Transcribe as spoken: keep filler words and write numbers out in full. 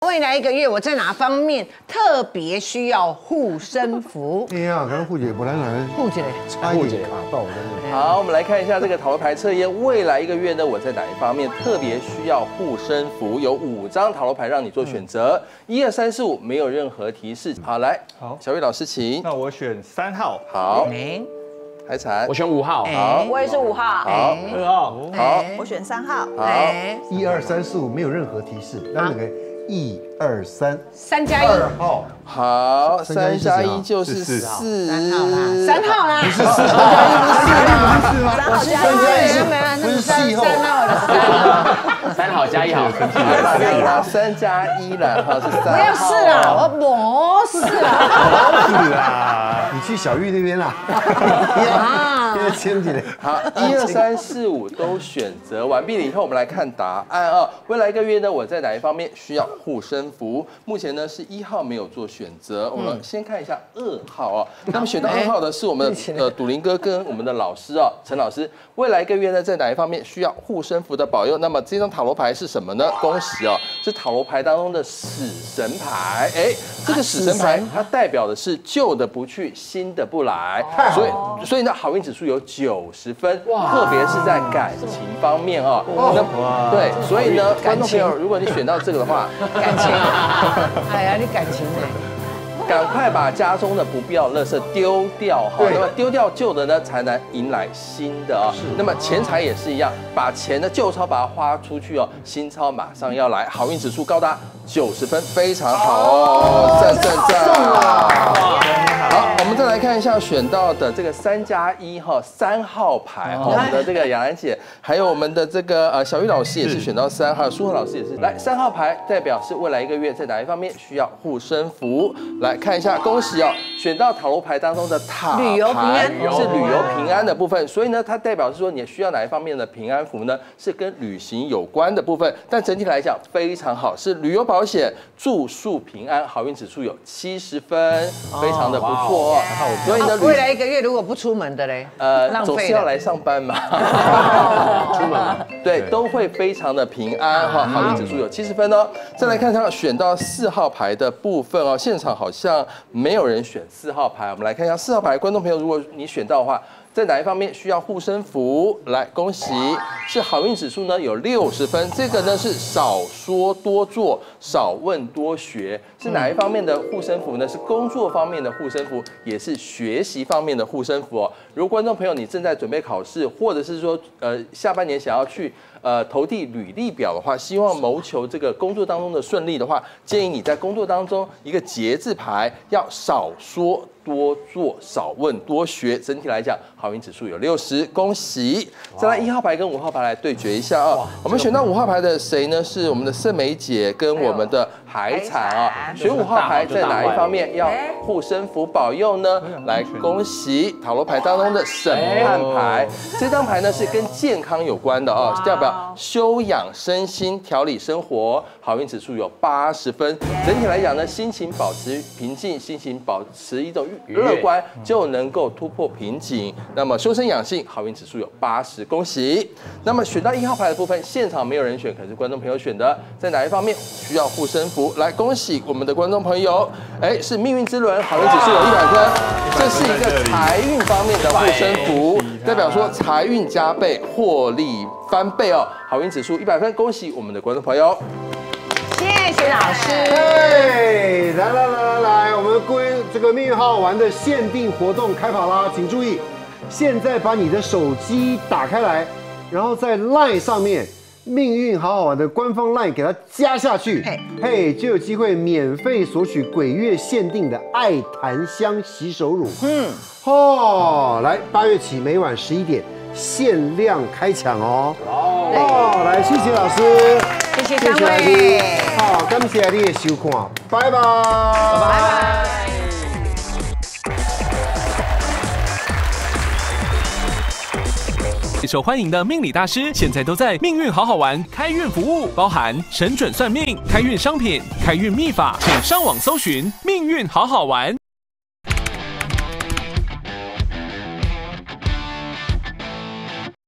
未来一个月我在哪方面特别需要护身符？ 哎呀，刚刚护姐不来来， 护姐， 护姐啊，到我这里。 好，我们来看一下这个塔罗牌测验，未来一个月呢，我在哪一方面特别需要护身符？有五张塔罗牌让你做选择，一二三四五，没有任何提示。好，来， 好， 小玉老师请。 那我选三号。 好， 哎， 海产， 我选五号。 好， 我也是五号。 好， 二号。 好， 我选三号。 好， 一二三四五，没有任何提示，那那个一二三， 三加一， 二号。 好，三加一就是四， 三号啦，三号啦， 不是四加一，不是四吗？ 三号加三加一没有，那是不是三四号。 三号了，三号， 三好加一好， 好，三加一了，哈，是三。 不要试啦，我不是啦， 是啦， 你去小玉那边啦。 啊， 现在牵起来。 好，一二三四五都选择完毕了以后，我们来看答案啊。未来一个月呢，我在哪一方面需要护身符？目前呢是一号没有做选择，我们先看一下二号啊。那么选到二号的是我们的呃笃林哥跟我们的老师啊，陈老师。未来一个月呢，在哪一方面需要护身符的保佑？那么这张塔罗牌是什么呢？恭喜哦，是塔罗牌当中的死神牌。哎，这个死神牌它代表的是旧的不去，新的不来，所以所以呢好运指数有九十分，特别是在感情方面啊。那对，所以呢，观众朋友，如果你选到这个的话， 感情，哎呀，你感情呢？ 赶快把家中的不必要的垃圾丢掉哈，那么丢掉旧的呢，才能迎来新的啊。那么钱财也是一样，把钱的旧钞把它花出去哦，新钞马上要来，好运指数高达九十分，非常好哦，赞赞赞！好，我们再来看一下选到的这个三加一哈三号牌哈，我们的这个雅兰姐，还有我们的这个呃小玉老师也是选到三号，舒恒老师也是。来，三号牌代表是未来一个月在哪一方面需要护身符？来看一下，恭喜哦，选到塔罗牌当中的塔旅游平安是旅游平安的部分，所以呢，它代表是说你需要哪一方面的平安符呢？是跟旅行有关的部分，但整体来讲非常好，是旅游保险、住宿平安，好运指数有七十分，非常的不错哦。所以呢， 未来一个月如果不出门的嘞， 呃， 浪费总是要来上班嘛，出门对，都会非常的平安哈，好运指数有七十分哦。再来看看选到四号牌的部分哦，现场好像没有人选四号牌，我们来看一下四号牌，观众朋友，如果你选到的话。在哪一方面需要护身符？来，恭喜，是好运指数呢有六十分。这个呢是少说多做，少问多学。是哪一方面的护身符呢？是工作方面的护身符，也是学习方面的护身符哦。如果观众朋友你正在准备考试，或者是说呃下半年想要去呃投递履历表的话，希望谋求这个工作当中的顺利的话，建议你在工作当中一个节字牌要少说。多做少问多学，整体来讲，好运指数有六十，恭喜！再来一号牌跟五号牌来对决一下啊！我们选到五号牌的谁呢？是我们的盛梅姐跟我们的海产啊。选五号牌在哪一方面要护身符保佑呢？来，恭喜塔罗牌当中的审判牌，这张牌呢是跟健康有关的啊，代表修养身心、调理生活，好运指数有八十分。整体来讲呢，心情保持平静，心情保持一种乐观就能够突破瓶颈。那么修身养性，好运指数有八十，恭喜。那么选到一号牌的部分，现场没有人选，可是观众朋友选的，在哪一方面需要护身符？来，恭喜我们的观众朋友，哎，是命运之轮，好运指数有一百分。这是一个财运方面的护身符，代表说财运加倍，获利翻倍哦。好运指数一百分，恭喜我们的观众朋友。 谢谢老师。 哎，来来来来来，我们归这个命运好好玩的限定活动开跑啦！请注意，现在把你的手机打开来，然后在 LINE 上面命运好好玩的官方 LINE 给它加下去，嘿，就有机会免费索取鬼月限定的爱檀香洗手乳。嗯，哦，来，八月起每晚十一点限量开抢哦。哦，来，谢谢老师。 谢谢三位， 好，感谢你的收看，拜拜，拜拜。 受欢迎的命理大师，现在都在命运好好玩开运服务，包含神准算命、开运商品、开运秘法，请上网搜寻命运好好玩。